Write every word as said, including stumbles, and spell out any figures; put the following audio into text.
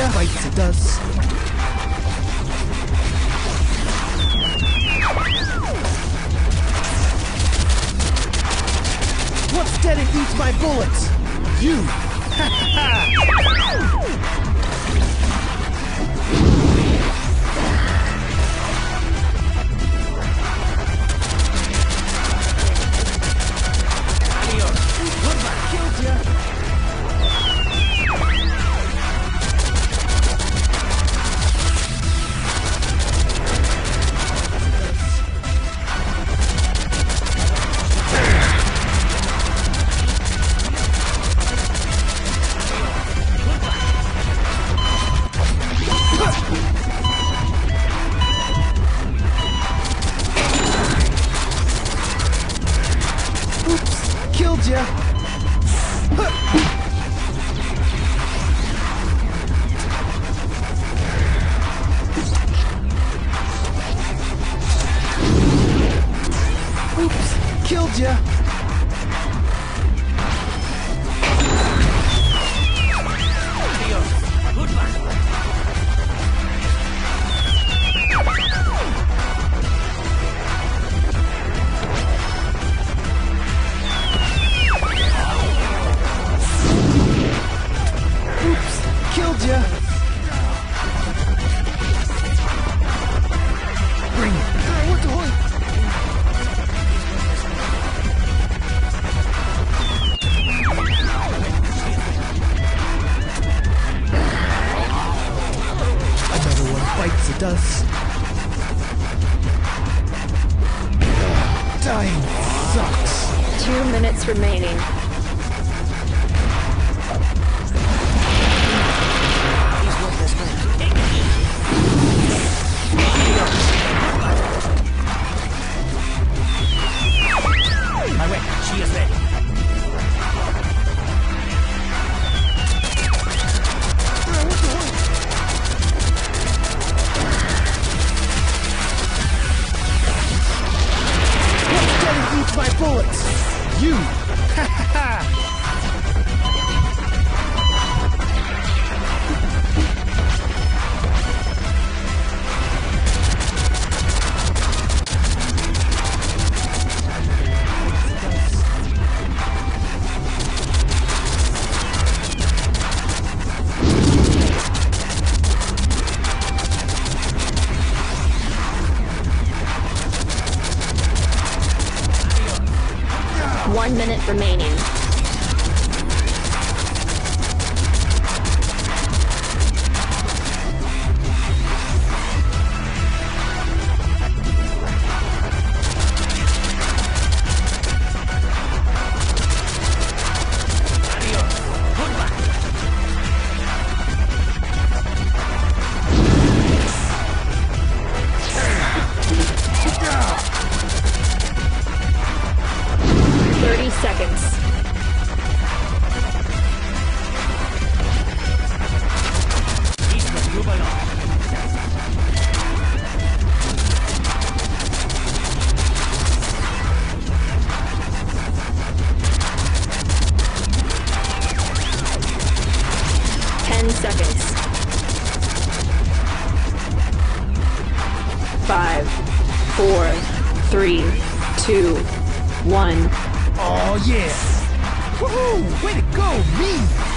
ya. Bites the dust. What's dead and eats my bullets? You! Ha ha ha! Killed ya! Oops! Killed ya! Killed ya! Bring it! Uh, what the holy? Another one bites the dust. Dying sucks. Two minutes remaining. My way, she is ready. What's dead and eats my bullets? You! Ha ha ha! One minute remaining. thirty seconds. Ten seconds. Five, four, three, two, one. Oh yeah! Woohoo! Way to go, me!